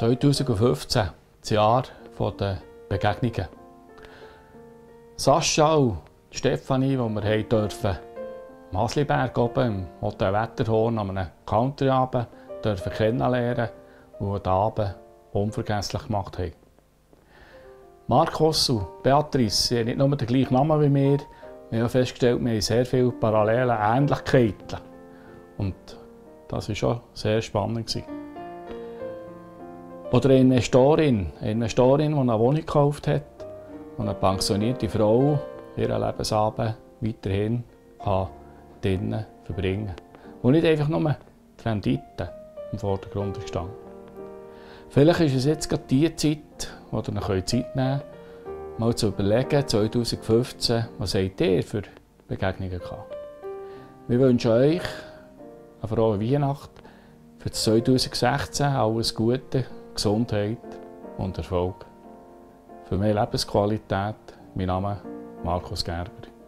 2015, das Jahr der Begegnungen. Sascha und Stefanie, die wir durften, am Hasliberg oben im Hotel Wetterhorn an einem Countryabend kennenlernen und den Abend unvergesslich gemacht haben. Markus und Beatrice sie haben nicht nur den gleichen Namen wie wir. Wir haben festgestellt, wir haben sehr viele parallele Ähnlichkeiten. Und das war schon sehr spannend. Oder eine Investorin, die eine Wohnung gekauft hat und eine pensionierte Frau ihren Lebensabend weiterhin drinnen verbringen kann. Und nicht einfach nur die Rendite im Vordergrund stand. Vielleicht ist es jetzt gerade die Zeit, wo ihr noch Zeit nehmen könnt, mal zu überlegen, 2015, was habt ihr für Begegnungen gehabt? Wir wünschen euch eine frohe Weihnacht, für 2016 alles Gute, Gesundheit und Erfolg. Für mehr Lebensqualität, mein Name ist Markus Gerber.